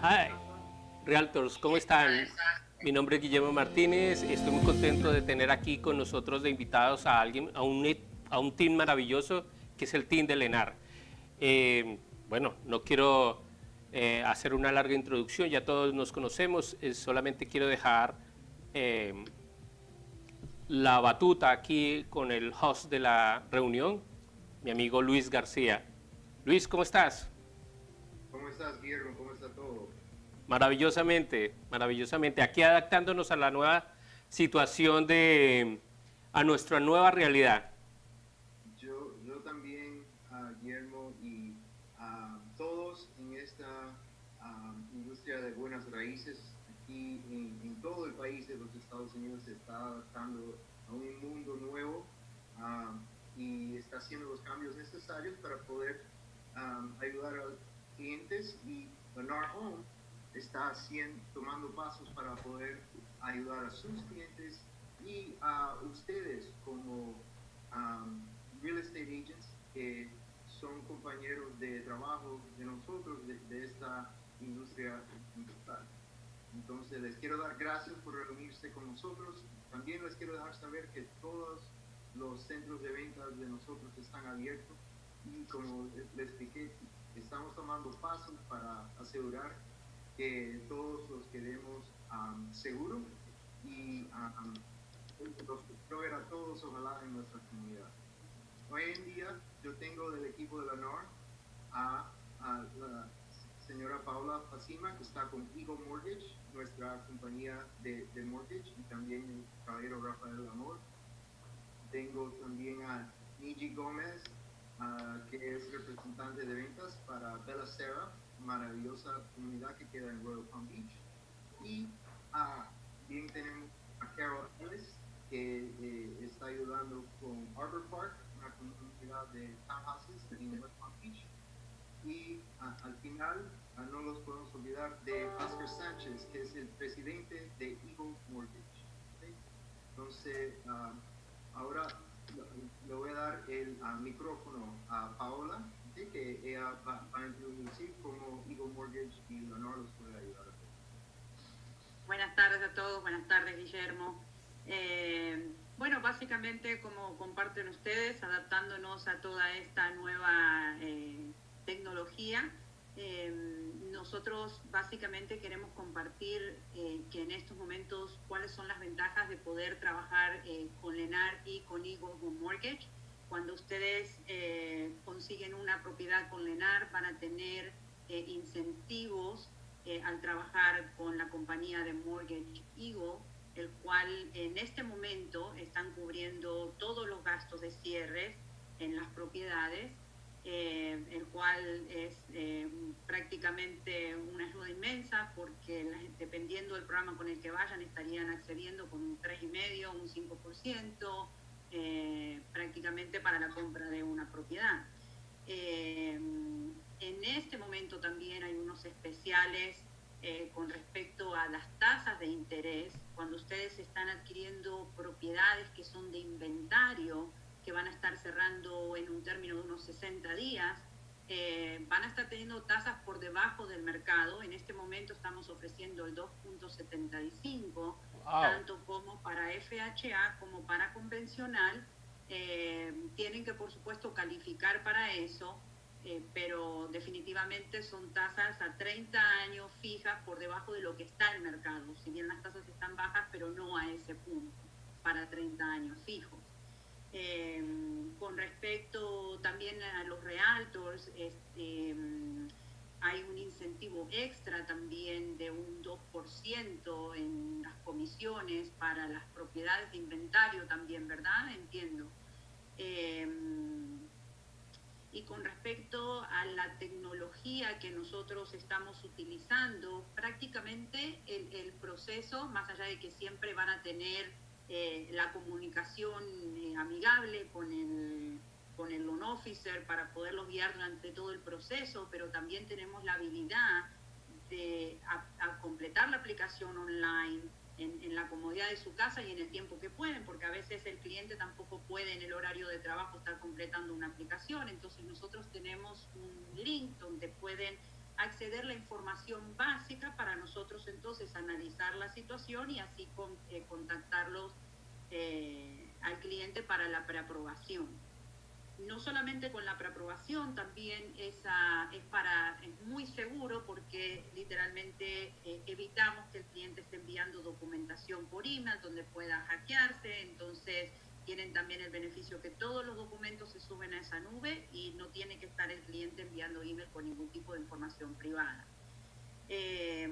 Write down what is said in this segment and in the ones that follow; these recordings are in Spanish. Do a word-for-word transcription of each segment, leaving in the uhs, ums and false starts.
Hi, Realtors, ¿cómo están? Mi nombre es Guillermo Martínez, estoy muy contento de tener aquí con nosotros de invitados a alguien, a un, a un team maravilloso que es el team de Lennar. Eh, bueno, no quiero eh, hacer una larga introducción, ya todos nos conocemos, eh, solamente quiero dejar eh, la batuta aquí con el host de la reunión, mi amigo Luis García. Luis, ¿cómo estás? ¿Cómo estás, Guillermo? ¿Cómo está todo? Maravillosamente, maravillosamente. Aquí adaptándonos a la nueva situación de, a nuestra nueva realidad. Yo, yo también, uh, Guillermo, y uh, todos en esta uh, industria de buenas raíces, aquí en, en todo el país de los Estados Unidos se está adaptando a un mundo nuevo uh, y está haciendo los cambios necesarios para poder um, ayudar a clientes, y Lennar Home está haciendo, tomando pasos para poder ayudar a sus clientes y a ustedes como um, real estate agents, que son compañeros de trabajo de nosotros, de, de esta industria industrial. Entonces les quiero dar gracias por reunirse con nosotros. También les quiero dejar saber que todos los centros de ventas de nosotros están abiertos, y como les expliqué, estamos tomando pasos para asegurar que todos los quedemos um, seguros y um, los proveer a todos, ojalá, en nuestra comunidad. Hoy en día yo tengo del equipo de Lennar a, a la señora Paula Facima, que está con Eagle Mortgage, nuestra compañía de, de mortgage, y también el caballero Rafael Amor. Tengo también a Niji Gómez, uh, que es representante de ventas para Bella Serra, maravillosa comunidad que queda en Royal Palm Beach. Y uh, bien tenemos a Carol Ellis, que eh, está ayudando con Arbor Park, una comunidad de townhouses en West Palm Beach. Y uh, al final uh, no los podemos olvidar de Oscar Sánchez, que es el presidente de Eagle Mortgage. ¿Okay? Entonces, uh, ahora le voy a dar el uh, micrófono a Paola, ¿sí? Que ella va, va a introducir cómo Eagle Mortgage y Lennar los puede ayudar a todos. Buenas tardes a todos, buenas tardes, Guillermo. Eh, bueno, básicamente, como comparten ustedes, adaptándonos a toda esta nueva eh, tecnología, eh, nosotros básicamente queremos compartir eh, que en estos momentos cuáles son las ventajas de poder trabajar eh, con Lennar y con Eagle Home Mortgage. Cuando ustedes eh, consiguen una propiedad con Lennar, van a tener eh, incentivos Eh, al trabajar con la compañía de Mortgage Eagle, el cual en este momento están cubriendo todos los gastos de cierre en las propiedades, eh, el cual es eh, prácticamente una ayuda inmensa, porque la, dependiendo del programa con el que vayan, estarían accediendo con un tres coma cinco por ciento, un cinco por ciento, eh, prácticamente para la compra de una propiedad. Eh, en este momento también hay unos especiales eh, con respecto a las tasas de interés. Cuando ustedes están adquiriendo propiedades que son de inventario, que van a estar cerrando en un término de unos sesenta días, eh, van a estar teniendo tasas por debajo del mercado. En este momento estamos ofreciendo el dos punto setenta y cinco, wow. Tanto como para F H A como para convencional. Eh, tienen que, por supuesto, calificar para eso, eh, pero definitivamente son tasas a treinta años fijas por debajo de lo que está el mercado, si bien las tasas están bajas, pero no a ese punto, para treinta años fijos. Eh, con respecto también a los realtors, este, hay un incentivo extra también de un dos por ciento en las comisiones para las propiedades de inventario también, ¿verdad? Entiendo. Eh, y con respecto a la tecnología que nosotros estamos utilizando, prácticamente el, el proceso, más allá de que siempre van a tener eh, la comunicación eh, amigable con el, con el loan officer para poderlos guiar durante todo el proceso, pero también tenemos la habilidad de a, a completar la aplicación online en, en la comodidad de su casa y en el tiempo que pueden, porque a veces el cliente tampoco puede en el horario de trabajo estar completando una aplicación. Entonces nosotros tenemos un link donde pueden acceder la información básica para nosotros entonces analizar la situación y así con, eh, contactarlos eh, al cliente para la preaprobación. No solamente con la preaprobación, también es, a, es, para, es muy seguro porque literalmente eh, evitamos que el cliente esté enviando documentación por email donde pueda hackearse, entonces tienen también el beneficio que todos los documentos se suben a esa nube y no tiene que estar el cliente enviando email con ningún tipo de información privada. Eh,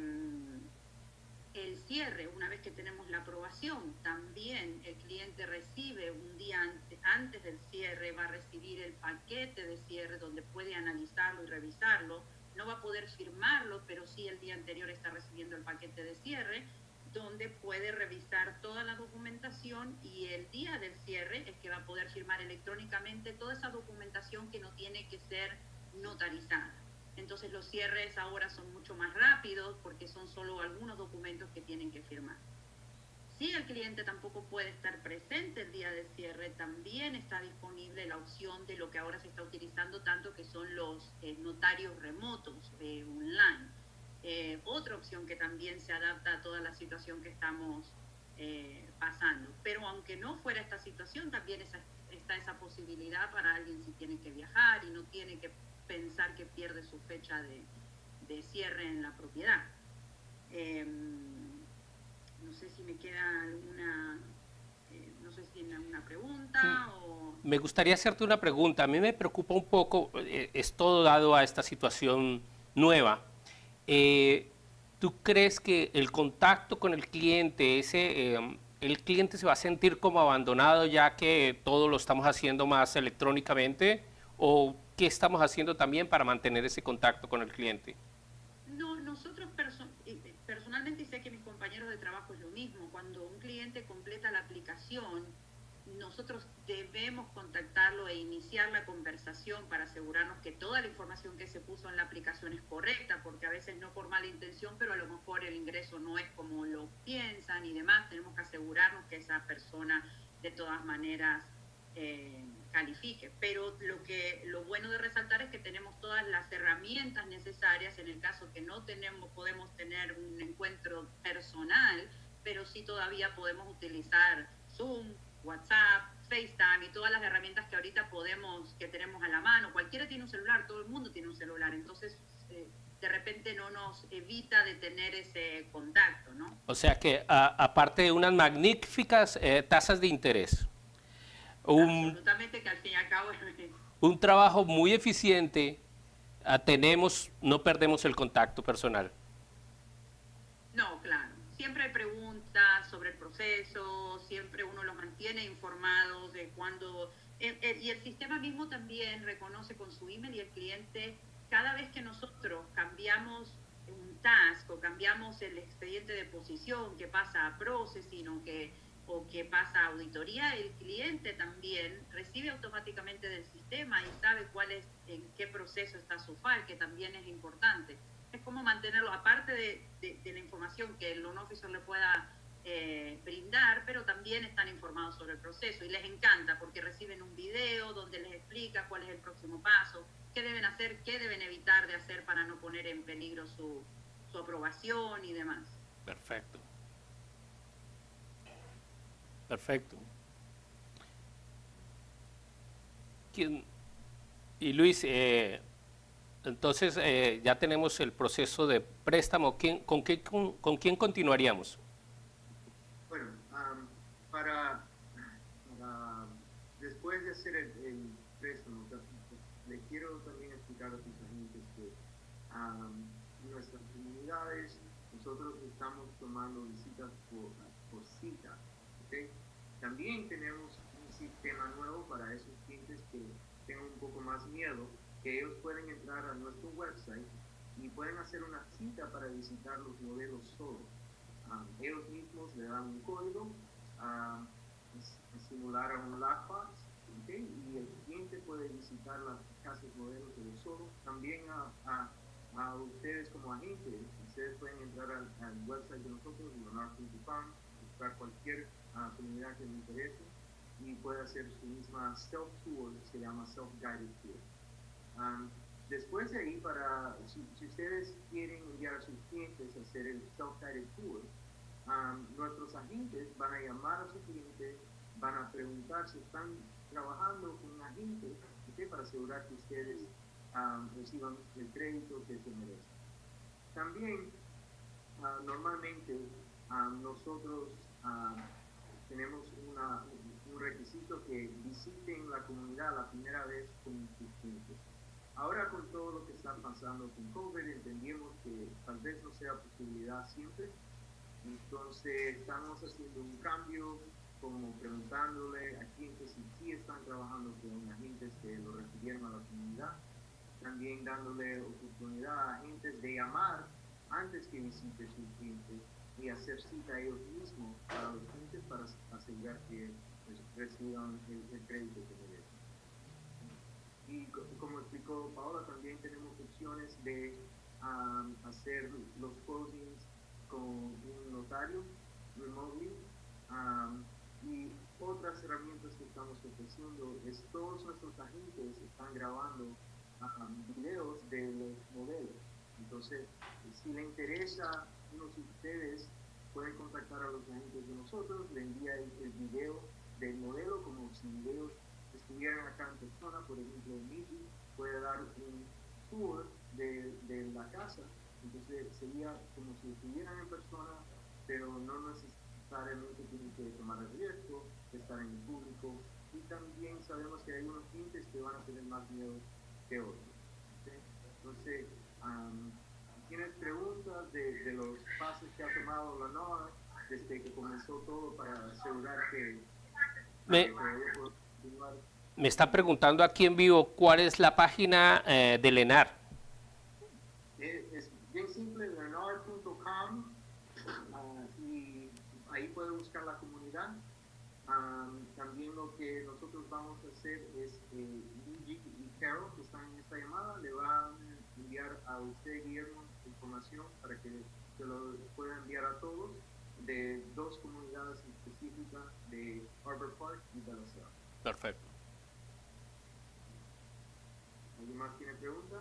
El cierre, una vez que tenemos la aprobación, también el cliente recibe un día antes, antes del cierre, va a recibir el paquete de cierre donde puede analizarlo y revisarlo. No va a poder firmarlo, pero sí el día anterior está recibiendo el paquete de cierre, donde puede revisar toda la documentación y el día del cierre es que va a poder firmar electrónicamente toda esa documentación que no tiene que ser notarizada. Entonces los cierres ahora son mucho más rápidos porque son solo algunos documentos que tienen que firmar. Si el cliente tampoco puede estar presente el día del cierre, también está disponible la opción de lo que ahora se está utilizando tanto, que son los eh, notarios remotos eh, online. Eh, otra opción que también se adapta a toda la situación que estamos eh, pasando. Pero aunque no fuera esta situación, también esa, está esa posibilidad para alguien si tiene que viajar y no tiene que pensar que pierde su fecha de, de cierre en la propiedad. Eh, no sé si me queda alguna, eh, no sé si tiene alguna pregunta o... Me gustaría hacerte una pregunta. A mí me preocupa un poco, eh, es todo dado a esta situación nueva. Eh, ¿Tú crees que el contacto con el cliente, ese, eh, el cliente se va a sentir como abandonado ya que todo lo estamos haciendo más electrónicamente? ¿O qué estamos haciendo también para mantener ese contacto con el cliente? No, nosotros perso personalmente, y sé que mis compañeros de trabajo es lo mismo, cuando un cliente completa la aplicación, nosotros debemos contactarlo e iniciar la conversación para asegurarnos que toda la información que se puso en la aplicación es correcta, porque a veces no por mala intención, pero a lo mejor el ingreso no es como lo piensan y demás. Tenemos que asegurarnos que esa persona de todas maneras eh, califique. Pero lo, que, lo bueno de resaltar es que tenemos todas las herramientas necesarias en el caso que no tenemos, podemos tener un encuentro personal, pero sí todavía podemos utilizar Zoom, WhatsApp, FaceTime y todas las herramientas que ahorita podemos, que tenemos a la mano. Cualquiera tiene un celular, todo el mundo tiene un celular, entonces eh, de repente no nos evita de tener ese contacto, ¿no? O sea que a, aparte de unas magníficas eh, tasas de interés, un, absolutamente, que al fin y al cabo un trabajo muy eficiente, uh, tenemos, no perdemos el contacto personal. No, claro. Siempre hay preguntas sobre el proceso, siempre uno los mantiene informados de cuándo... El, el, y el sistema mismo también reconoce con su email y el cliente, cada vez que nosotros cambiamos un task o cambiamos el expediente de posición que pasa a processing o que, o que pasa a auditoría, el cliente también recibe automáticamente del sistema y sabe cuál es, en qué proceso está su file, que también es importante. Es como mantenerlo, aparte de, de, de la información que el loan officer le pueda eh, brindar, pero también están informados sobre el proceso y les encanta porque reciben un video donde les explica cuál es el próximo paso, qué deben hacer, qué deben evitar de hacer para no poner en peligro su, su aprobación y demás. Perfecto. Perfecto. ¿Quién? Y Luis, eh, entonces eh, ya tenemos el proceso de préstamo. ¿Quién, con, qué, con, ¿Con quién continuaríamos? Bueno, um, para, para después de hacer el, el préstamo, le quiero también explicar a tus agentes que um, en nuestras comunidades nosotros estamos tomando visitas por, por cita. ¿Okay? También tenemos un sistema nuevo para esos clientes que tengan un poco más miedo, que ellos pueden entrar a nuestro website y pueden hacer una cita para visitar los modelos solo. Um, ellos mismos le dan un código a, a simular a un lockbox, ¿okay? Y el cliente puede visitar las casas modelos de solo. También a, a, a ustedes como agentes, ustedes pueden entrar al, al website de nosotros, leonard punto com, buscar cualquier uh, comunidad que les interese y puede hacer su misma self-tour, se llama self-guided tour. Um, después de ahí, para, si, si ustedes quieren enviar a sus clientes a hacer el self-guided tour, um, nuestros agentes van a llamar a su cliente, van a preguntar si están trabajando con un agente, ¿okay? Para asegurar que ustedes um, reciban el crédito que se merecen. También, uh, normalmente, um, nosotros um, tenemos una, un requisito que visiten la comunidad la primera vez con sus clientes. Ahora, con todo lo que está pasando con COVID, entendimos que tal vez no sea posibilidad siempre. Entonces, estamos haciendo un cambio, como preguntándole a clientes si sí están trabajando con agentes que lo refirieron a la comunidad. También dándole oportunidad a agentes de llamar antes que visite sus clientes y hacer cita a ellos mismos para los clientes para asegurar que pues, reciban el, el crédito que merecen. Y como explicó Paola, también tenemos opciones de um, hacer los closings con un notario remotely, um, y otras herramientas que estamos ofreciendo es todos nuestros agentes están grabando um, videos de los modelos. Entonces, si le interesa a unos de ustedes, pueden contactar a los agentes de nosotros, le envía el, el video del modelo como si ellos estuvieran acá en persona. Por ejemplo, Miki puede dar un tour de, de la casa, entonces sería como si estuvieran en persona, pero no necesariamente tienen que tomar el riesgo de estar en el público. Y también sabemos que hay unos clientes que van a tener más miedo que otros. ¿Okay? Entonces, um, ¿tienes preguntas de, de los pasos que ha tomado la NOAA desde que comenzó todo para asegurar que me, que continuar? Me está preguntando aquí en vivo cuál es la página eh, de Lenar. Es, es bien simple, lenar punto com, uh, y ahí puede buscar la comunidad. Um, también lo que nosotros vamos a hacer es eh, Luigi y Carol, que están en esta llamada, le van a enviar a usted, Guillermo, información para que se lo pueda enviar a todos de dos comunidades específicas de Harbor Park y Bellacea. Perfecto. ¿Alguien más tiene preguntas?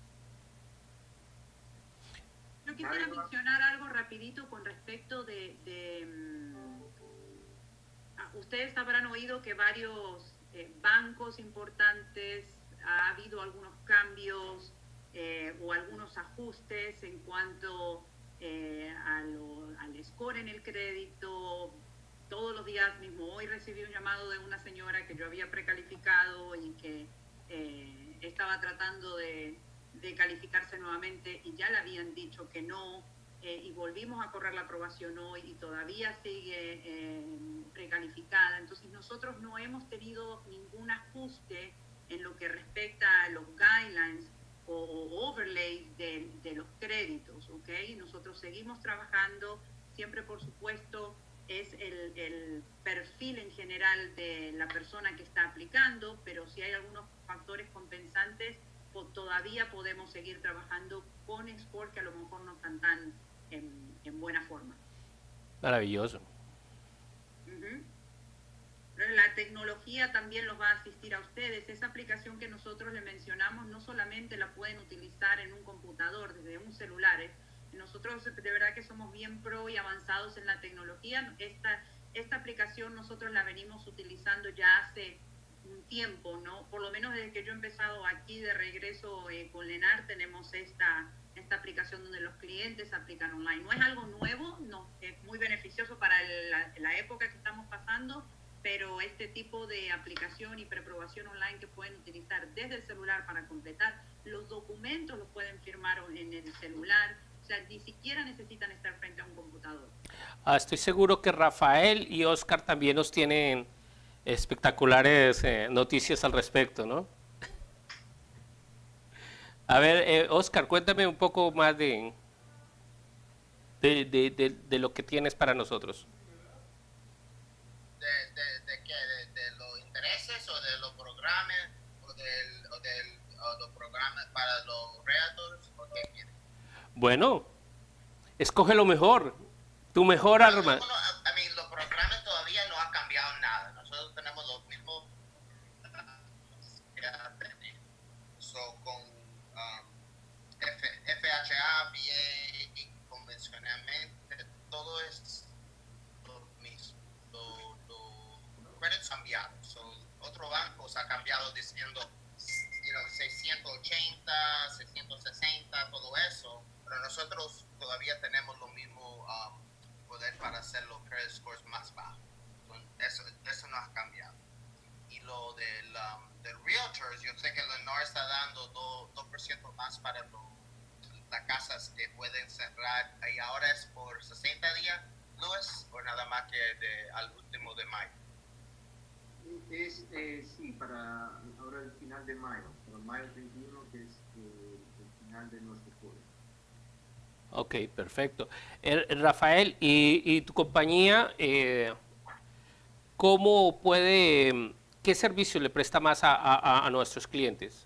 Yo quisiera mencionar algo rapidito con respecto de, de um, ustedes habrán oído que varios eh, bancos importantes, ha habido algunos cambios eh, o algunos ajustes en cuanto eh, a lo, al score en el crédito. Todos los días mismo, hoy recibí un llamado de una señora que yo había precalificado y que eh, estaba tratando de, de calificarse nuevamente y ya le habían dicho que no, eh, y volvimos a correr la aprobación hoy y todavía sigue eh, precalificada. Entonces nosotros no hemos tenido ningún ajuste en lo que respecta a los guidelines o, o overlays de, de los créditos, ¿ok? Nosotros seguimos trabajando, siempre por supuesto es el, el perfil en general de la persona que está aplicando, pero si hay algunos factores compensantes, pues todavía podemos seguir trabajando con score que a lo mejor no están tan en, en buena forma. Maravilloso. Uh-huh. La tecnología también los va a asistir a ustedes. Esa aplicación que nosotros le mencionamos no solamente la pueden utilizar en un computador, desde un celular. ¿eh? Nosotros de verdad que somos bien pro y avanzados en la tecnología. Esta, esta aplicación nosotros la venimos utilizando ya hace un tiempo, ¿no? Por lo menos desde que yo he empezado aquí de regreso eh, con Lenar, tenemos esta, esta aplicación donde los clientes aplican online. No es algo nuevo, no, es muy beneficioso para el, la, la época que estamos pasando, pero este tipo de aplicación y preaprobación online que pueden utilizar desde el celular para completar los documentos, los pueden firmar en el celular. O sea, ni siquiera necesitan estar frente a un computador. Ah, estoy seguro que Rafael y Oscar también nos tienen espectaculares eh, noticias al respecto, ¿no? A ver, eh, Oscar, cuéntame un poco más de, de, de, de, de lo que tienes para nosotros. ¿De, de, de qué? ¿De, de los intereses o de los programas o, del, o, del, o los programas para los realtors? ¿O qué quieres? Bueno, escoge lo mejor, tu mejor no, arma. No, no, a, a mí los programas todavía no ha cambiado nada. Nosotros tenemos los mismos. So, con, nosotros todavía tenemos lo mismo um, poder para hacer los credit scores más bajos. Eso, eso no ha cambiado. Y lo del, um, del realtors, yo sé que Lennar está dando dos por ciento más para lo, las casas que pueden cerrar, y ahora es por sesenta días, Luis, o nada más que de, al último de mayo. Es, eh, sí, para ahora el final de mayo, para mayo treinta y uno, que es eh, el final de nuestro foro. Ok, perfecto. Eh, Rafael, ¿y, y tu compañía eh, cómo puede, qué servicio le presta más a, a, a nuestros clientes?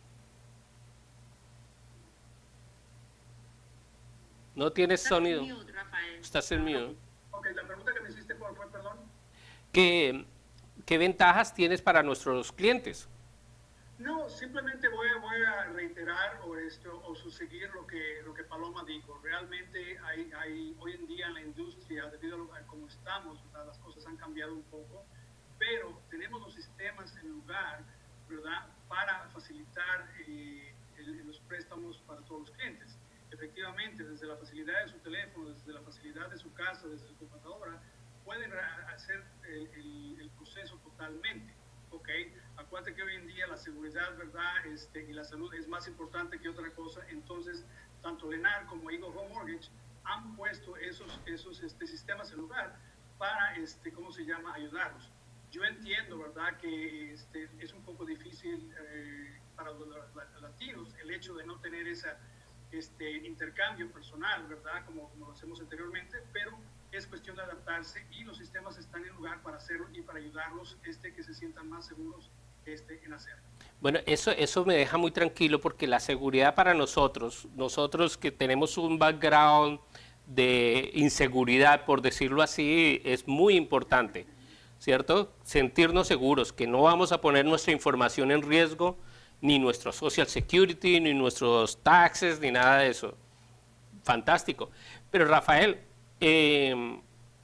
No tienes Estás en sonido. mute, Rafael. Estás en mute. Ok, la pregunta que me hiciste, ¿cuál fue, perdón? ¿Qué, ¿Qué ventajas tienes para nuestros clientes? No, simplemente voy a, voy a reiterar o, esto, o seguir lo que, lo que Paloma dijo. Realmente hay, hay, hoy en día en la industria, debido a cómo estamos, ¿verdad? Las cosas han cambiado un poco, pero tenemos los sistemas en lugar, ¿verdad?, para facilitar eh, el, los préstamos para todos los clientes. Efectivamente, desde la facilidad de su teléfono, desde la facilidad de su casa, desde su computadora, pueden hacer el, el, el proceso totalmente. Ok, acuérdate que hoy en día la seguridad, ¿verdad?, este, y la salud es más importante que otra cosa. Entonces, tanto Lennar como Eagle Home Mortgage han puesto esos, esos este, sistemas en lugar para, este, ¿cómo se llama?, ayudarlos. Yo entiendo, ¿verdad?, que este, es un poco difícil eh, para los latinos el hecho de no tener esa este, intercambio personal, ¿verdad?, como, como lo hacemos anteriormente, pero es cuestión de adaptarse y los sistemas están en lugar para hacerlo y para ayudarlos este, que se sientan más seguros este, en hacerlo. Bueno, eso, eso me deja muy tranquilo porque la seguridad para nosotros, nosotros que tenemos un background de inseguridad, por decirlo así, es muy importante, ¿cierto? Sentirnos seguros, que no vamos a poner nuestra información en riesgo, ni nuestro Social Security, ni nuestros taxes, ni nada de eso. Fantástico. Pero Rafael, eh,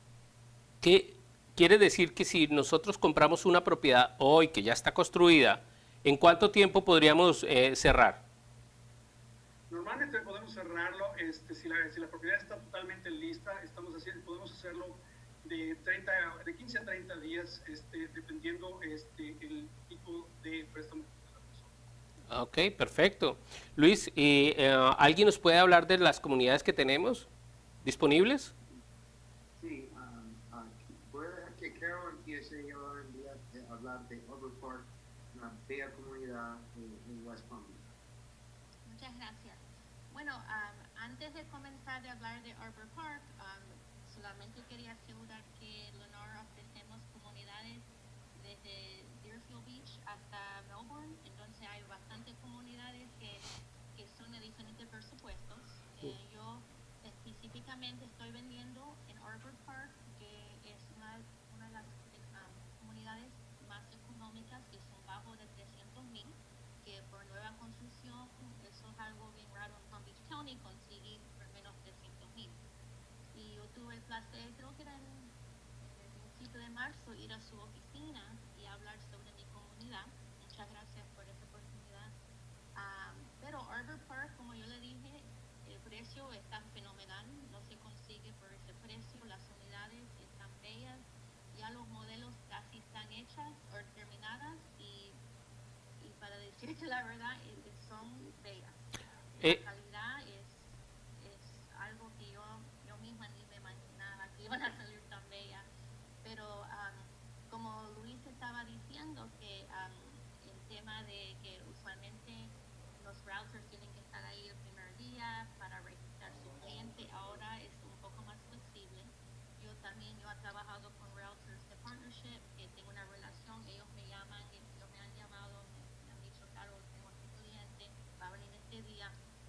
¿qué quiere decir que si nosotros compramos una propiedad hoy que ya está construida, ¿en cuánto tiempo podríamos eh, cerrar? Normalmente podemos cerrarlo, este, si, la, si la propiedad está totalmente lista, estamos haciendo, podemos hacerlo de, treinta, de quince a treinta días, este, dependiendo este, el tipo de préstamo. Ok, perfecto. Luis, ¿y, eh, ¿alguien nos puede hablar de las comunidades que tenemos disponibles? Sí, um, uh, voy a dejar que Carol empiece y ahora enviar, eh, hablar de Arbor Park, una bella comunidad en, en West Palm Beach. Muchas gracias. Bueno, um, antes de comenzar de hablar de Arbor Park, um, solamente quería asegurar que Lennar ofrecemos comunidades desde Deerfield Beach hasta Melbourne, entonces hay bastantes comunidades que, que son de diferentes presupuestos. Eh, yo específicamente estoy vendiendo en Arbor Park, que es una, una de las um, comunidades más económicas, que son bajo de trescientos mil, que por nueva construcción, eso es algo bien raro en Palm Beach County, conseguir por menos trescientos mil. Y yo tuve el placer, creo que era en, en el principio de marzo, ir a su oficina y hablar sobre mi comunidad. Muchas gracias por esta oportunidad. Um, pero Arbor Park, como yo le dije, el precio está fenomenal, no se consigue por ese precio, las unidades están bellas, ya los modelos casi están hechas o terminadas y, y para decirte la verdad, eh, son bellas. Eh. La calidad es, es algo que yo, yo misma ni me imaginaba que iban a salir tan bellas, pero um, como Luis estaba diciendo, que um, el tema de que usualmente los routers tienen que estar ahí el primer día para registrar su cliente, ahora es un poco más flexible. Yo también, yo he trabajado con routers de partnership, que tengo una relación, ellos me llaman, ellos me han llamado, me, me han dicho, claro, tengo este cliente, va a venir este día.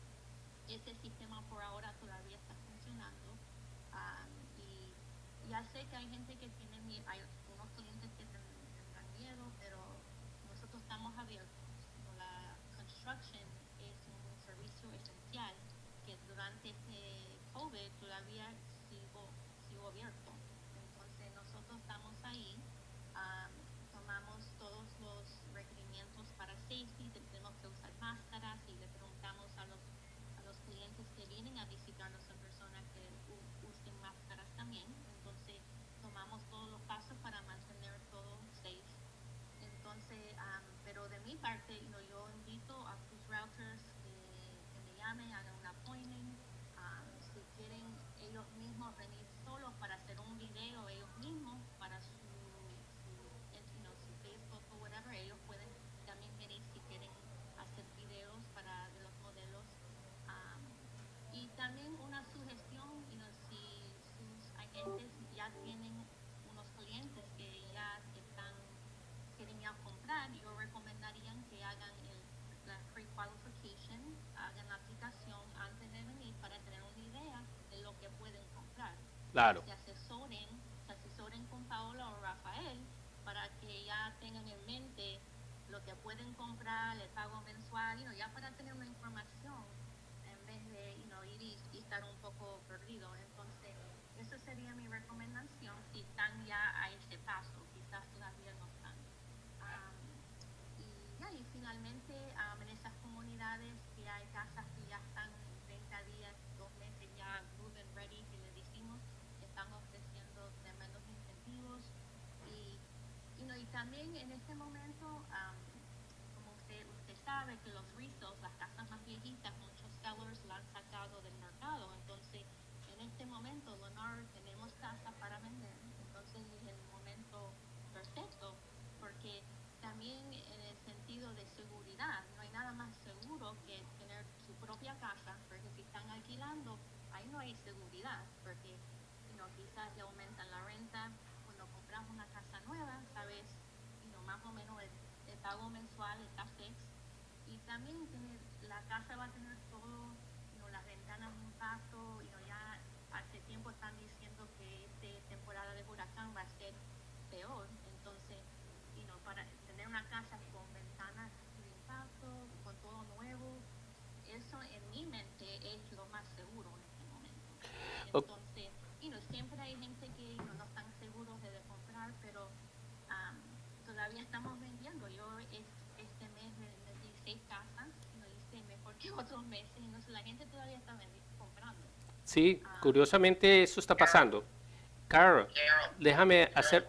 Ese sistema por ahora todavía está funcionando. Um, y ya sé que hay gente que tiene miedo, hay unos clientes que tendrán miedo, pero nosotros estamos abiertos. La construction es un servicio esencial que durante este COVID todavía sigo, sigo abierto. Entonces nosotros estamos ahí, um, tomamos todos los requerimientos para safety, tenemos que usar máscaras y le preguntamos a los, a los clientes que vienen a visitarnos en Claro. se asesoren, se asesoren con Paola o Rafael para que ya tengan en mente lo que pueden comprar, el pago mensual, you know, ya para tener una información en vez de you know, ir y, y estar un poco perdido. Entonces, eso sería mi recomendación si están ya a ese paso, quizás todavía no están. Um, y, ya, y finalmente, um, en esas comunidades que hay casas que ya están treinta días, dos meses ya move-in ready, que le decimos, están ofreciendo tremendos incentivos. Y, you know, y también en este momento, um, como usted, usted sabe que los resales, las casas más viejitas, muchos sellers la han sacado del mercado. Entonces, en este momento, Lennar, tenemos casa para vender. Entonces, es el momento perfecto, porque también en el sentido de seguridad, no hay nada más seguro que tener su propia casa, porque si están alquilando, ahí no hay seguridad, porque you know, quizás le aumentan la renta. Cuando compras una casa nueva, sabes you know, más o menos el, el pago mensual está fix, y también tener, la casa va a tener todo, you know, las ventanas de impacto, you know, ya hace tiempo están diciendo que esta temporada de huracán va a ser peor. Entonces, you know, para tener una casa con ventanas de impacto, con todo nuevo, eso en mi mente es lo más seguro en este momento. Entonces, you know, siempre hay gente que you know, no están seguros de, de comprar, pero um, todavía estamos vendiendo. Yo es, este mes vendí seis casas, you know, hice mejor que otros meses, entonces la gente todavía está vendiendo, comprando. Sí, curiosamente eso está pasando. Carol, déjame hacer...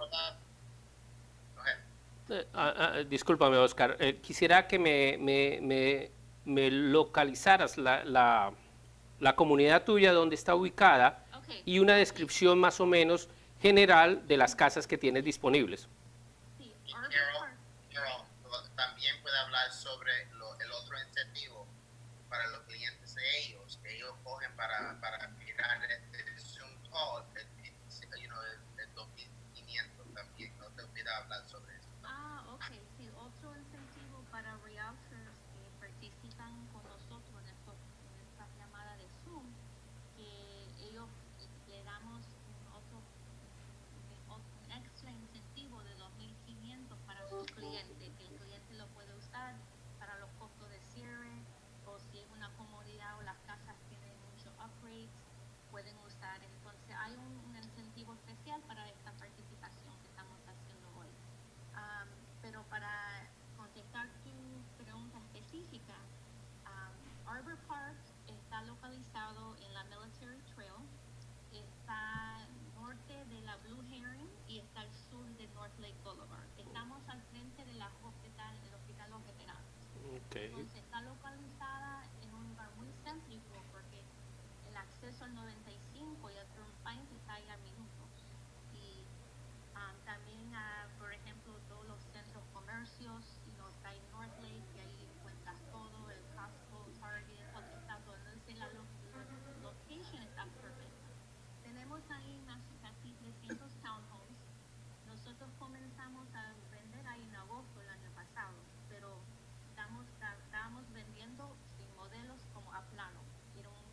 Eh, ah, ah, discúlpame, Oscar. Eh, quisiera que me, me, me, me localizaras la, la, la comunidad tuya, donde está ubicada, Okay. y una descripción más o menos general de las casas que tienes disponibles. Sí, Y Urban Carol, Park. Carol, también puede hablar sobre lo, el otro incentivo para los clientes de ellos, que ellos cogen para, para mirar este Zoom call, el, you know, el, el dos mil quinientos también. No te olvides hablar sobre eso. Ah, ok, sí, otro incentivo para realtors que participan con nosotros en, esto, en esta llamada de Zoom, que ellos le damos un otro, un extra incentivo de dos mil quinientos para sus clientes, que el cliente lo puede usar para los costos de cierre, o si es una comunidad o las casas tienen muchos upgrades, pueden usar. Entonces hay un, un incentivo especial para esta participación que estamos haciendo hoy. Um, pero para contestar tu pregunta específica, um, Arbor Park está localizado en la Military Trail, está norte de la Blue Heron y está al sur de North Lake Boulevard. Estamos al frente del hospital, del Hospital Los Veteranos. Okay. Entonces está localizada en un lugar muy céntrico, porque el acceso al noventa y cinco y al Turnpike está ahí a minutos. Y um, también, uh, por ejemplo, todos los centros comercios, y you know, está en North Lake, y ahí encuentras todo, el Costco, Target, todo está todo. Entonces la, lo, la location está perfecta. Tenemos ahí más, casi trescientos townhomes. Nosotros comenzamos a vender ahí en agosto del año pasado, pero estamos, estábamos vendiendo sin modelos como a plano. Era, un,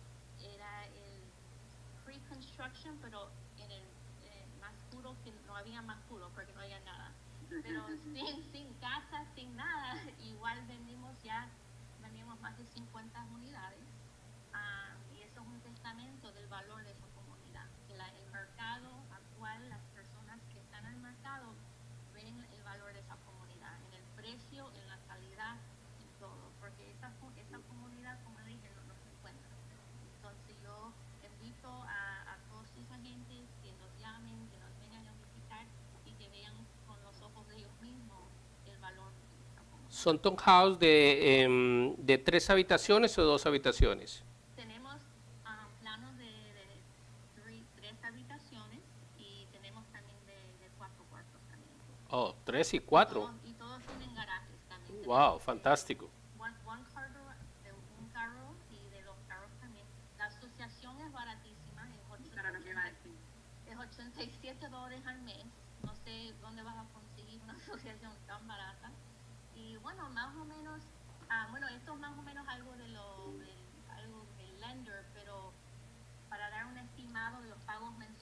era el pre-construction, pero en el eh, más puro, que no había más puro porque no había nada. Pero sin, sin casa, sin nada, igual vendimos ya, vendimos más de cincuenta unidades. Uh, y eso es un testamento del valor de esa comunidad. Que la, el mercado actual, las personas que están en el mercado ven el valor de esa comunidad, en el precio, en la calidad, en todo, porque esa, esa comunidad, como dije, no, no se encuentra. Entonces yo invito a, a todos sus agentes que nos llamen, que nos vengan a visitar y que vean con los ojos de ellos mismos el valor de esta comunidad. ¿Son townhouse de, eh, de tres habitaciones o dos habitaciones? Tenemos um, planos de, de three, tres habitaciones, y tenemos también de, de cuatro cuartos también. Oh, tres y cuatro. Todos, y todos tienen garajes también. Wow, fantástico. One, one car, de un carro y de dos carros también. La asociación es baratísima, es ochenta, es ochenta y siete dólares al mes. No sé dónde vas a conseguir una asociación tan barata. Y bueno, más o menos, ah, bueno, esto es más o menos algo de lo, de, algo del lender, pero para dar un estimado de los pagos mensuales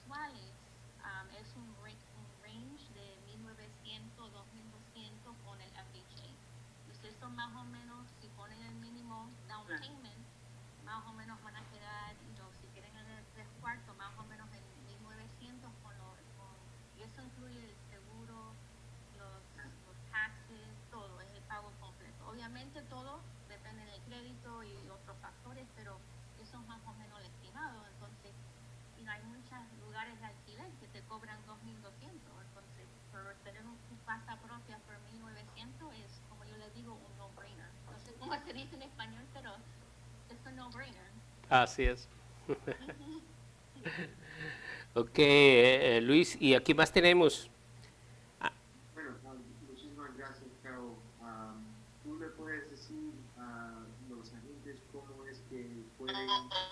Así es. Ok, eh, Luis, ¿y aquí más tenemos? Bueno, um, muchísimas gracias, Caro. Um, ¿Tú le puedes decir a los agentes cómo es que pueden...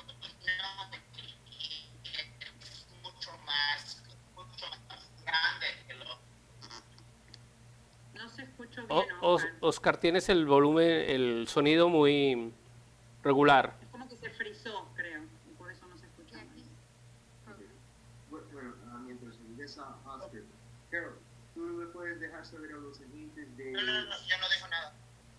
Mucho más, mucho más grande que lo... No se escuchó O- bien, Os- Oscar. Oscar, tienes el volumen, el sonido muy regular. Es como que se frizó, creo, y por eso no se escucha Y bien. aquí, Bueno, bueno, ah, mientras ingresa Oscar, Carol, ¿tú le puedes dejar saber a los agentes de... No, no, no, yo no digo nada.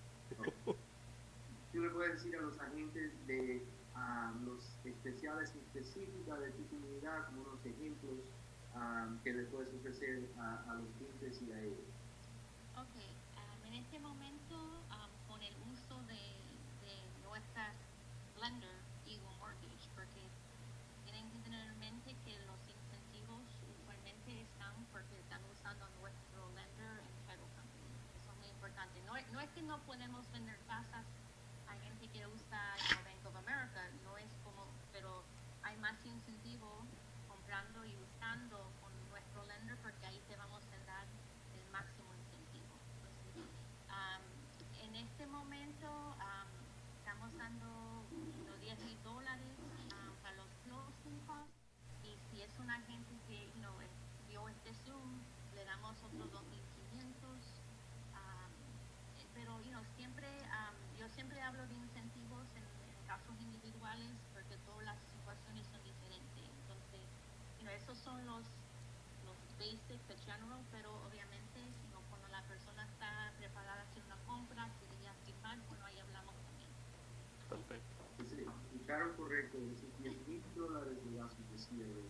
¿Tú le puedes decir a los agentes de ah, los especiales específicos de tu comunidad, como unos ejemplos ah, que le puedes ofrecer a, a los clientes y a ellos? ok, um, en este momento, um, con el uso de, de nuestra lender, Eagle Mortgage, porque tienen que tener en mente que los incentivos usualmente están porque están usando nuestro lender en title company. Eso es muy importante. No, es- no es que no podemos vender casas a gente que usa you know, Bank of America, no es como, pero hay más incentivo comprando y usando con nuestro lender porque ahí te vamos a dar el máximo incentivo. Entonces, um, en este momento um, estamos dando unos diez mil dólares um, para los closing costs y si es una gente que you know, eh, vio este Zoom, le damos otros dos mil quinientos. Um, eh, pero you know, siempre, um, yo siempre hablo de incentivos en, en casos individuales porque todas las situaciones son diferentes. Entonces, you know, esos son los, los basics, the general, pero obviamente you know, cuando la persona está preparada a hacer una compra, quería firmar, bueno, ahí hablamos también. Perfecto. Sí, y claro, correcto, esos diez mil dólares de gastos de cierre.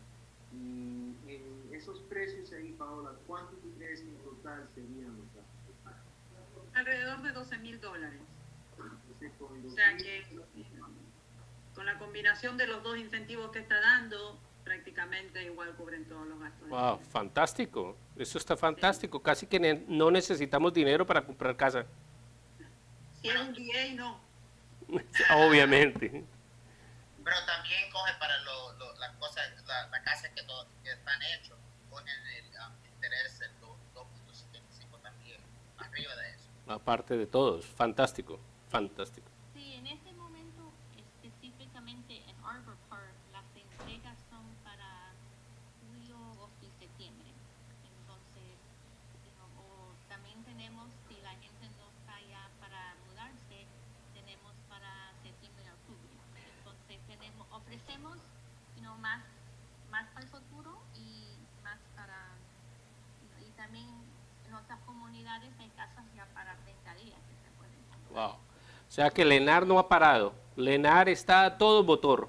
Y en esos precios ahí, Paola, ¿cuánto tú crees que en total serían los gastos? Alrededor de doce mil dólares. Entonces, con O dos sea mil, que eh, con la combinación de los dos incentivos que está dando, prácticamente igual cubren todos los gastos. de Wow, cierre. fantástico. Eso está fantástico. Casi que ne- no necesitamos dinero para comprar casa. Si es un D A, no. Obviamente. Pero también coge para lo, lo, las cosas, la, la casa que, todo, que están hechos, ponen el um, interés en dos punto setenta y cinco también, arriba de eso. Aparte de todos. Fantástico. Fantástico. Sí, en este momento, específicamente en Arbor Park, las entregas son para julio, agosto y septiembre. Entonces, you know, o también tenemos, si la gente no está ya para mudarse, tenemos para septiembre y octubre. Entonces, tenemos, ofrecemos you know, más, más para el futuro y más para, you know, y también en otras comunidades hay casas ya para treinta días que se pueden comprar. Wow. O sea que Lenar no ha parado. Lenar está a todo motor.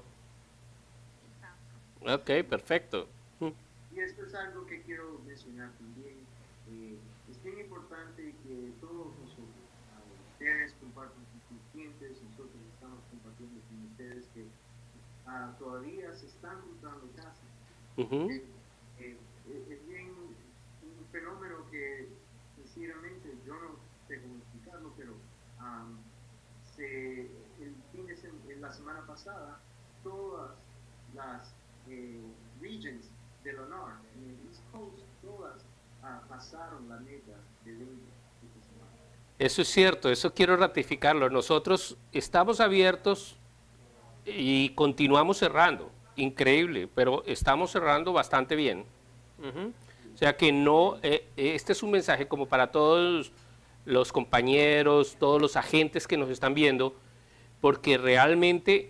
Exacto. Ok, perfecto. y esto es algo que quiero mencionar también. Eh, es bien importante que todos nosotros, uh, ustedes compartan con sus clientes, nosotros estamos compartiendo con ustedes que uh, todavía se están comprando casas. Ujú. Eh, eh, eh, es bien un fenómeno que sinceramente yo no sé cómo explicarlo, pero um, se, el fin de sem- en la semana pasada todas las eh, regions de Lennar en el East Coast todas uh, pasaron la meta de venta esta semana. Eso es cierto, eso quiero ratificarlo. Nosotros estamos abiertos y continuamos cerrando. Increíble, pero estamos cerrando bastante bien. Ujú. O sea que no, eh, este es un mensaje como para todos los compañeros, todos los agentes que nos están viendo, porque realmente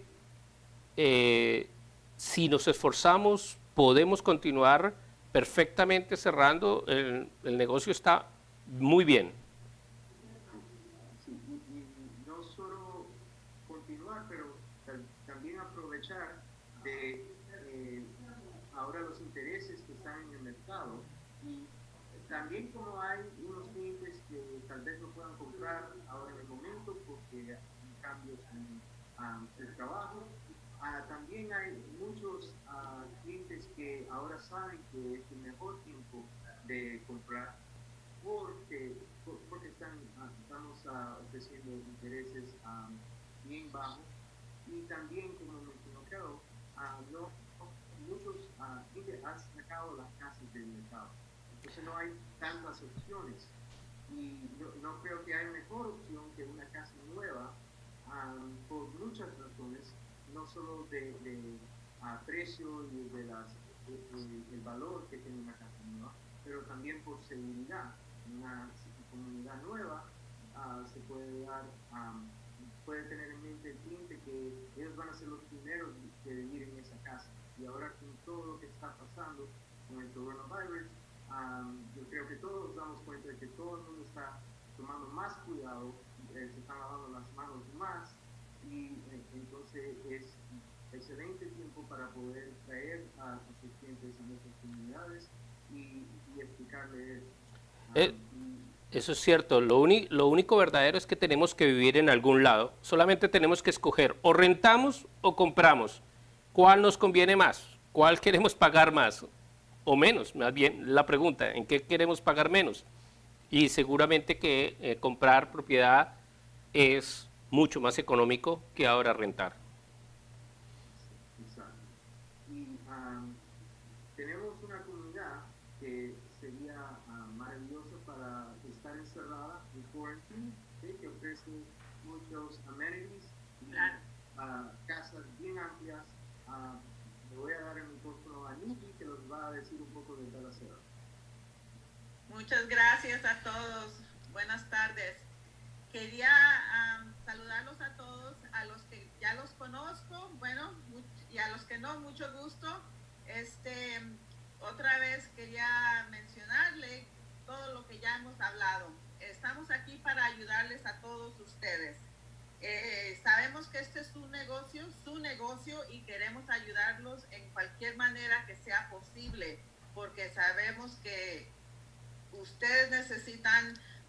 eh, si nos esforzamos podemos continuar perfectamente cerrando, el, el negocio está muy bien. Sí, y, y no solo continuar, pero tal- también aprovechar de eh, ahora los intereses que están en el mercado y también como hay unos clientes que tal vez no puedan comprar ahora en el momento porque hay cambios en um, el trabajo, ah, también hay muchos ah, clientes que ahora saben que es el mejor tiempo de comprar porque, por- porque están, ah, estamos ah, ofreciendo intereses ah, bien bajos y también, como mencionó mercado las casas del mercado. Entonces no hay tantas opciones. Y no, no creo que hay mejor opción que una casa nueva um, por muchas razones, no solo de, de uh, precio y de las, de, de, el valor que tiene una casa nueva, pero también por seguridad. Una comunidad nueva uh, se puede dar, um, puede tener en mente el cliente que ellos van a ser los primeros que vivir en esa casa. Y ahora con todo lo que está pasando con el coronavirus, um, yo creo que todos nos damos cuenta de que todo el mundo está tomando más cuidado, eh, se están lavando las manos más, y eh, entonces es excelente tiempo para poder traer a, a sus clientes a nuestras comunidades y, y explicarles eso. Um, Eh, eso es cierto, lo, uni- lo único verdadero es que tenemos que vivir en algún lado, solamente tenemos que escoger o rentamos o compramos. ¿Cuál nos conviene más? ¿Cuál queremos pagar más o menos? Más bien la pregunta, ¿en qué queremos pagar menos? Y seguramente que eh, comprar propiedad es mucho más económico que ahora rentar. Exacto. Y um, tenemos una comunidad que sería uh, maravillosa para estar encerrada en quarantine, ¿sí? Que ofrece muchos amenities y Claro. uh, casas bien amplias. Uh, le voy a dar el micrófono a Nikki, que nos va a decir un poco de Dallas Cero. Muchas gracias a todos. Buenas tardes. Quería um, saludarlos a todos, a los que ya los conozco, bueno, y a los que no, mucho gusto. Este, otra vez quería mencionarle todo lo que ya hemos hablado. Estamos aquí para ayudarles a todos ustedes. Eh, sabemos que este es su negocio, su negocio, y queremos ayudarlos en cualquier manera que sea posible, porque sabemos que ustedes necesitan,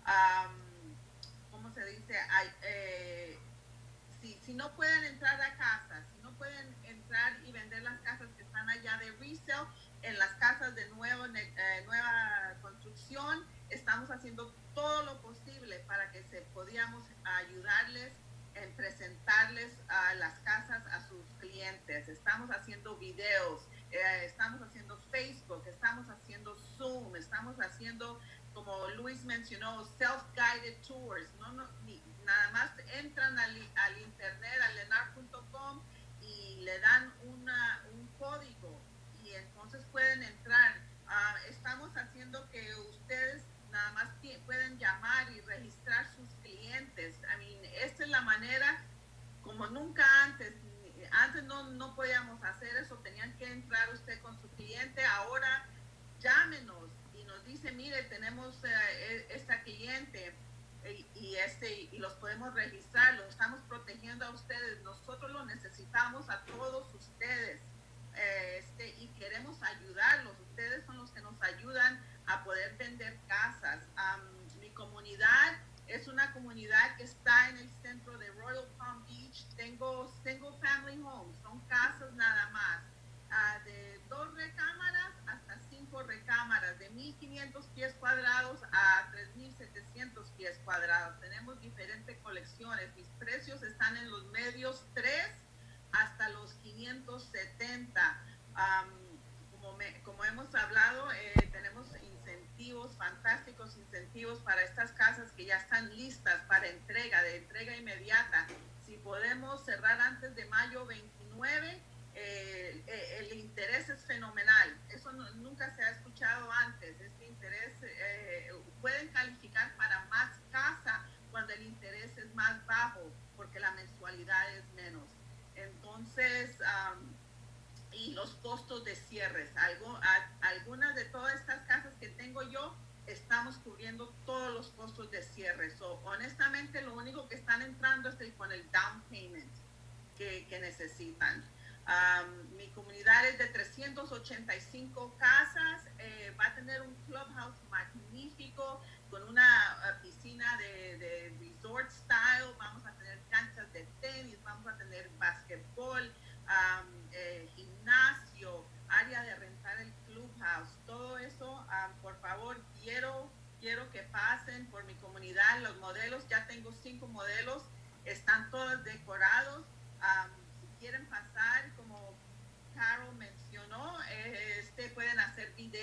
um, ¿cómo se dice? Ay, eh, si, si no pueden entrar a casas, si no pueden entrar y vender las casas que están allá de resale, en las casas de nuevo, eh, nueva construcción, estamos haciendo todo lo posible para que se podíamos ayudarles en presentarles a las casas a sus clientes. Estamos haciendo videos, eh, estamos haciendo Facebook, estamos haciendo Zoom, estamos haciendo, como Luis mencionó, self-guided tours. No, no, ni, nada más entran al, al internet, al lenar punto com, y le dan una, un código y entonces pueden entrar. Uh, estamos haciendo que ustedes nada más pueden llamar y registrar sus clientes. I mean, esta es la manera como nunca antes. Antes no, no podíamos hacer eso, tenían que entrar usted con su cliente. Ahora llámenos y nos dice, mire, tenemos uh, esta cliente y, y, este, y los podemos registrar, los estamos protegiendo a ustedes. Nosotros lo necesitamos a todos ustedes. Este, y queremos ayudarlos. Ustedes son los que nos ayudan a poder vender casas. Um, mi comunidad es una comunidad que está en el centro de Royal Palm Beach. Tengo single family homes, son casas nada más, uh, de dos recámaras hasta cinco recámaras, de mil quinientos pies cuadrados a tres mil setecientos pies cuadrados. Tenemos diferentes colecciones. Mis precios están en los medios tres hasta los quinientos setenta. Um, como, me, como hemos hablado, eh, tenemos incentivos, fantásticos incentivos para estas casas que ya están listas para entrega, de entrega inmediata. Si podemos cerrar antes de mayo veintinueve, eh, eh, el interés es fenomenal. Eso no, nunca se ha escuchado antes. Este interés, eh, pueden calificar para más casa cuando el interés es más bajo, porque la mensualidad es menos. Entonces, um, y los costos de cierres. Algo, a, algunas de todas estas casas que tengo yo, estamos cubriendo todos los costos de cierre. So, honestamente, lo único que están entrando es el, con el down payment que, que necesitan. Um, mi comunidad es de trescientas ochenta y cinco casas. Eh, va a tener un clubhouse magnífico con una uh, piscina de, de resort style. Vamos a tener canchas de tenis, vamos a tener basquetbol, um, eh, gimnasio, área de rentar el clubhouse. Todo eso, um, por favor, quiero, quiero que pasen por mi comunidad. Los modelos, ya tengo cinco modelos, están todos decorados. Um, si quieren pasar, como Carol mencionó, eh, este, pueden hacer videos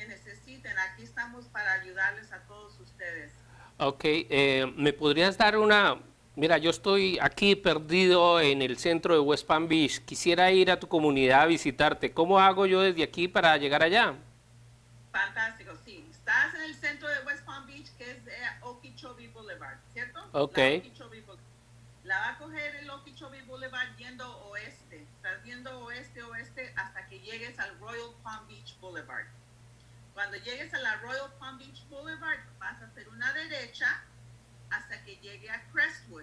que necesiten, aquí estamos para ayudarles a todos ustedes. Ok, eh, ¿me podrías dar una... Mira, yo estoy aquí perdido en el centro de West Palm Beach. Quisiera ir a tu comunidad a visitarte. ¿Cómo hago yo desde aquí para llegar allá? Fantástico, sí. Estás en el centro de West Palm Beach, que es eh, Okeechobee Boulevard, ¿cierto? Ok. La, Okeechobee Boulevard. La va a coger el Okeechobee Boulevard yendo oeste. Estás yendo oeste, oeste, hasta que llegues al Royal Palm Beach Boulevard. Cuando llegues a la Royal Palm Beach Boulevard, vas a hacer una derecha hasta que llegue a Crestwood.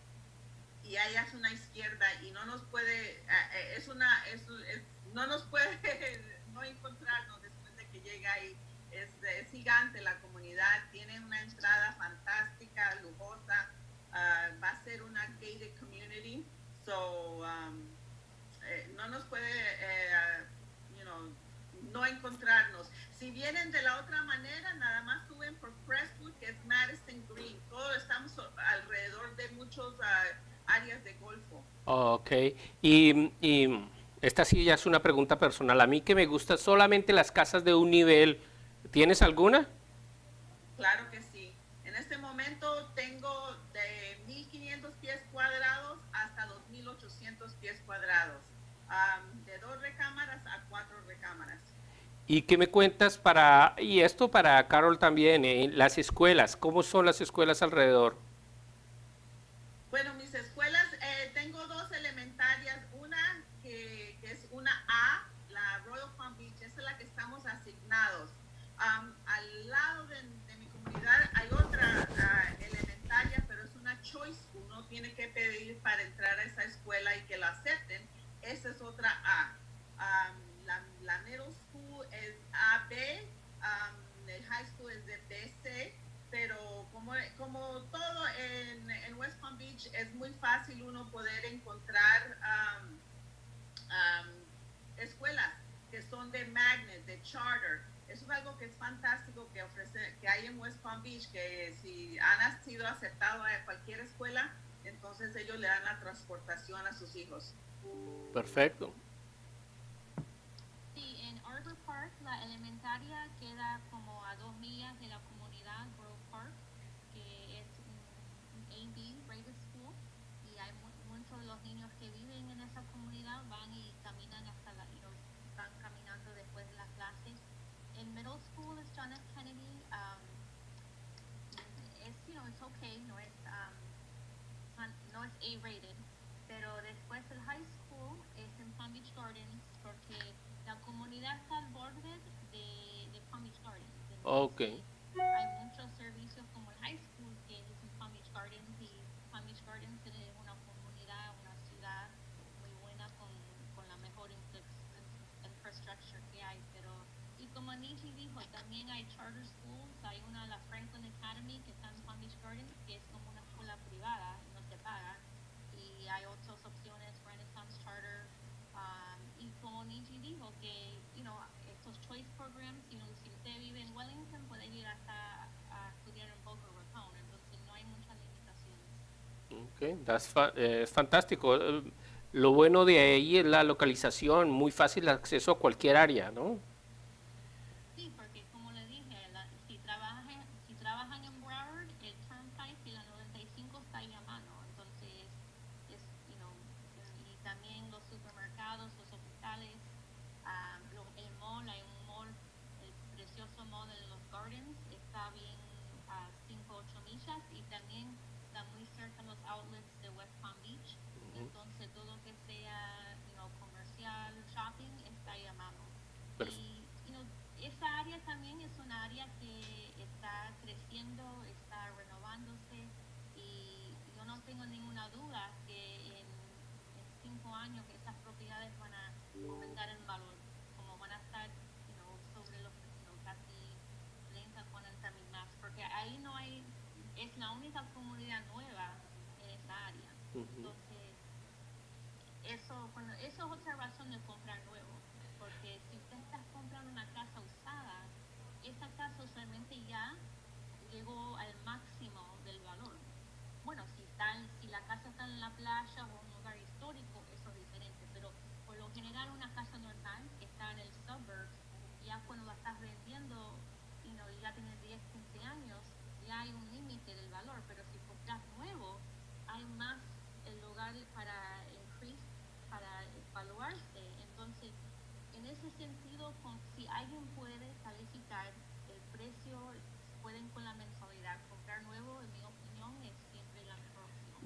Y ahí es una izquierda y no nos puede, es una, es, es, no nos puede no encontrarnos después de que llegue ahí. Es, es gigante la comunidad, tiene una entrada fantástica, lujosa, uh, va a ser una gated community, so um, eh, no nos puede, eh, you know, no encontrarnos. Si vienen de la otra manera, nada más suben por Crestwood, que es Madison Green. Todos estamos alrededor de muchos uh, áreas de golfo. Ok, y, y esta sí ya es una pregunta personal. A mí que me gustan solamente las casas de un nivel, ¿tienes alguna? Claro que sí. En este momento tengo de mil quinientos pies cuadrados hasta dos mil ochocientos pies cuadrados. Um, de dos recámaras a cuatro recámaras. ¿Y qué me cuentas para, y esto para Carol también, eh, las escuelas? ¿Cómo son las escuelas alrededor? Bueno, mis escuelas, eh, tengo dos elementarias, una que, que es una A, la Royal Palm Beach, esa es la que estamos asignados. Um, al lado de, de mi comunidad hay otra uh, elementaria, pero es una choice school, uno tiene que pedir para entrar a esa escuela y que la acepten, esa es otra A. Um, la, la middle school es A B, um, el high school es de B C, pero como, como todo en, en West Palm Beach es muy fácil uno poder encontrar um, um, escuelas que son de magnet, de charter. Eso es algo que es fantástico que ofrece, que hay en West Palm Beach, que si han sido aceptados a cualquier escuela, entonces ellos le dan la transportación a sus hijos. Perfecto. Sí, en Arbor Park la elementaria queda como a dos millas de la comunidad Grove Park, que es un, un A B rated school, y hay mu muchos de los niños que viven en esa comunidad van y caminan hasta la, y van caminando después de las clases. En middle school es John F. Kennedy, um, es, you know, it's okay, no es, um, no es A rated, pero después el high school es en Palm Beach Gardens, porque la comunidad está al borde de, de Palm Beach Gardens. Entonces, Ok. hay muchos servicios como el high school que es en Palm Beach Gardens, y Palm Beach Gardens es una comunidad, una ciudad muy buena con, con la mejor infraestructura que hay. Pero, y como Niji dijo, también hay charter schools, hay una, la Franklin Academy, que está en Palm Beach Gardens, que es como una escuela privada, no se paga, y hay otras opciones, Renaissance Charter. Um, y como Niji dijo, que you know, estos choice programs, you know, si usted vive en Wellington, puede ir hasta a estudiar en Boca Raton, entonces no hay muchas limitaciones. Ok, that's fa eh, es fantástico. Eh, Lo bueno de ahí es la localización, muy fácil acceso a cualquier área, ¿no? Sí, porque como le dije, la, si, trabajan, si trabajan en Broward, el Turnpike y la noventa y cinco está ahí a mano, entonces es, you know, y también los supermercados, los hospitales, um, los, el mall, hay un mall, el precioso mall de los Gardens, está bien a cinco o ocho millas, y también está muy cerca los outlets de West Palm Beach, uh-huh. Entonces todo que sea, you know, comercial, shopping, está ahí a mano. Y, you know, esa área también es una área que está creciendo, está renovándose, y yo no tengo ninguna duda que en, en cinco años que esas propiedades van a aumentar en valor, como van a estar, you know, sobre los, you know, casi treinta, cuarenta mil más, porque ahí no hay, es la única comunidad nueva en esa área. Uh-huh. Entonces, eso, bueno, eso es otra razón de comprar nuevo, porque si usted está comprando una casa usada, esa casa usualmente ya llegó al máximo del valor. Bueno, si, está en, si la casa está en la playa o en un lugar histórico, eso es diferente, pero por lo general una casa normal que está en el suburbs, ya cuando la estás vendiendo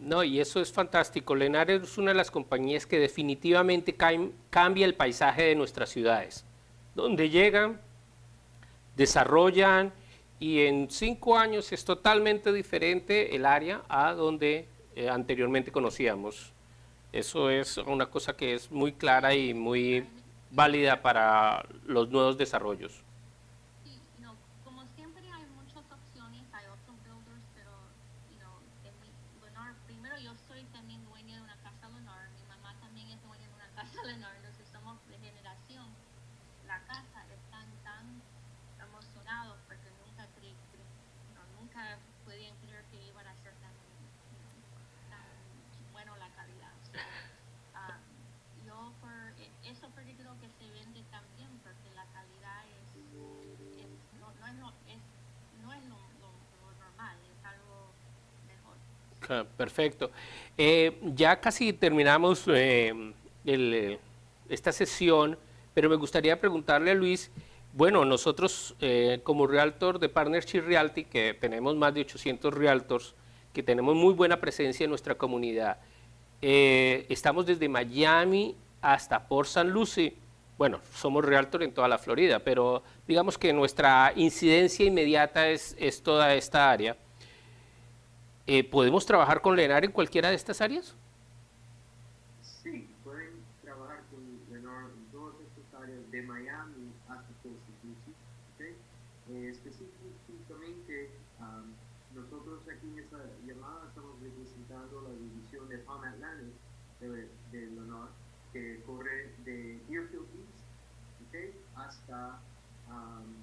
No, y eso es fantástico. Lennar es una de las compañías que definitivamente cambia el paisaje de nuestras ciudades, donde llegan, desarrollan, y en cinco años es totalmente diferente el área a donde eh, anteriormente conocíamos. Eso es una cosa que es muy clara y muy válida para los nuevos desarrollos. Sí, you know, como siempre hay muchas opciones, hay otros builders, pero you know, en mi, Lennar, primero yo soy también dueña de una casa Lennar, mi mamá también es dueña de una casa Lennar, entonces somos de generación. La casa están tan emocionados porque nunca cre, cre, no, nunca podían creer que iban a ser tan, tan bueno la calidad. So, um, yo por eso porque creo que se vende tan bien, porque la calidad es, es no, no es, lo, es, no es lo, lo, lo normal, es algo mejor. Perfecto. Eh, ya casi terminamos eh, el, esta sesión, pero me gustaría preguntarle a Luis, bueno, nosotros eh, como Realtor de Partnership Realty, que tenemos más de ochocientos Realtors, que tenemos muy buena presencia en nuestra comunidad, eh, estamos desde Miami hasta Port Saint Lucie. Bueno, somos Realtor en toda la Florida, pero digamos que nuestra incidencia inmediata es, es toda esta área. Eh, ¿Podemos trabajar con Lennar en cualquiera de estas áreas? Sí, pueden trabajar con Lennar en todas estas áreas, de Miami hasta Port Saint Lucie. ¿Okay? Eh, específicamente, um, nosotros aquí en esta llamada estamos representando la división de Palm Atlantic de, de Lennar, que corre de Deerfield Beach, ¿okay? hasta, um,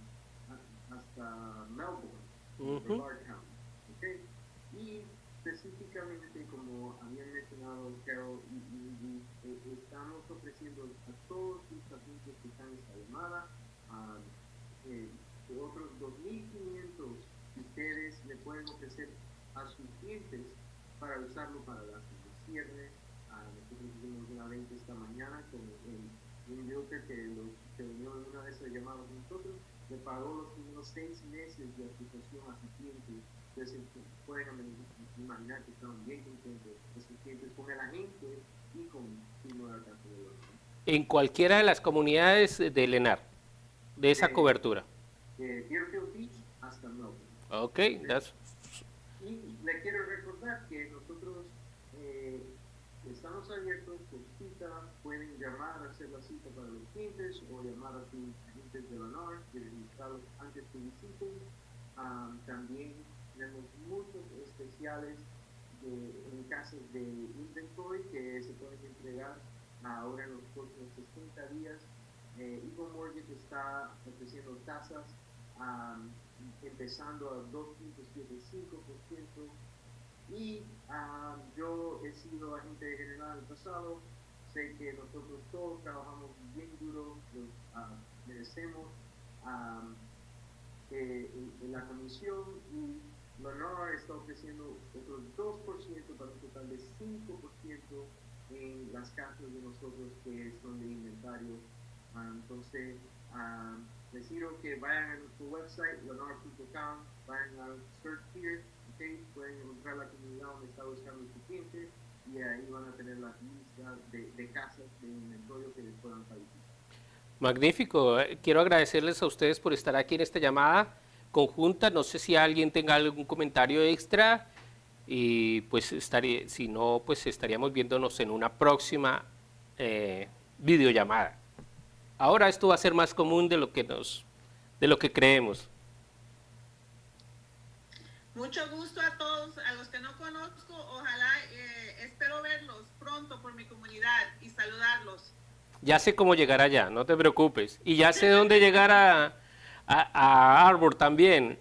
hasta Melbourne, Uh-huh. Brevard County. ¿Okay? Y específicamente, como había mencionado Carol, y, y, y, eh, estamos ofreciendo a todos los pacientes que están en esta llamada uh, eh, otros dos mil quinientos que ustedes le pueden ofrecer a sus clientes para usarlo para las cierre. Uh, nosotros hicimos una venta esta mañana con el, un realtor que lo que unió en una de esas llamadas con nosotros, le pagó los primeros seis meses de aplicación a su cliente. Entonces pueden imaginar que estaban bien contentos esos clientes con el agente y con su nueva casa de Lennar. En cualquiera de las comunidades de Lennar, de esa de, cobertura. De Deerfield Beach hasta Melbourne. Ok, that's... Y le quiero recordar que nosotros eh, estamos abiertos por cita, pueden llamar a hacer la cita para los clientes o llamar a sus agentes de Lennar y registrarlos antes que visiten. Um, también tenemos muchos especiales de, en casas de inventory que se pueden entregar ahora en los próximos sesenta días. Eh, Eagle Mortgage está ofreciendo tasas um, empezando a dos punto setenta y cinco por ciento y um, yo he sido agente general el pasado, sé que nosotros todos trabajamos bien duro, los uh, merecemos um, eh, en la comisión, y Lennar está ofreciendo otros dos por ciento para un total de cinco por ciento en las casas de nosotros que son de inventario. Uh, entonces, uh, les digo que vayan a nuestro website, lennar punto com, vayan a Search Here, okay, pueden encontrar la comunidad donde está buscando su cliente y ahí van a tener las listas de, de casas de inventario que les puedan calificar. Magnífico. Quiero agradecerles a ustedes por estar aquí en esta llamada conjunta. No sé si alguien tenga algún comentario extra y pues estaría, si no, pues estaríamos viéndonos en una próxima eh, videollamada. Ahora esto va a ser más común de lo que nos, de lo que creemos. Mucho gusto a todos, a los que no conozco, ojalá, eh, espero verlos pronto por mi comunidad y saludarlos. Ya sé cómo llegar allá, no te preocupes. Y ya sé dónde llegar a, a, a Arbor también.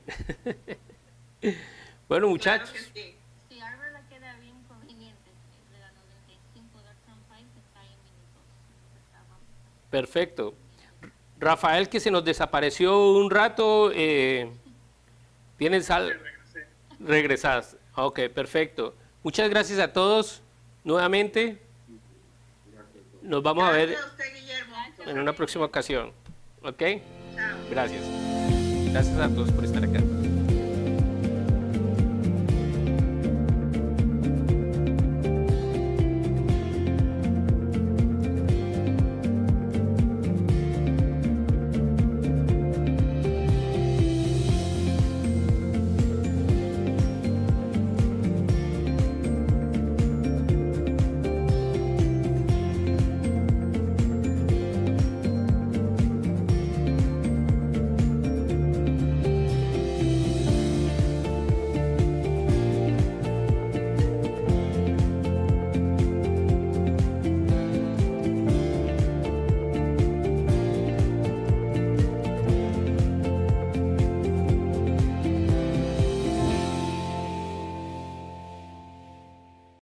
Bueno, muchachos. Claro que sí. Sí, Arbor le queda bien conveniente, de la noventa y cinco de Turnpike, que está en minutos. Perfecto. Rafael, que se nos desapareció un rato, eh, ¿tienes algo? Regresas. Ok, perfecto. Muchas gracias a todos nuevamente. Nos vamos a ver Gracias a usted, Guillermo. en una próxima ocasión. ¿Ok? Chao. Gracias. Gracias a todos por estar acá.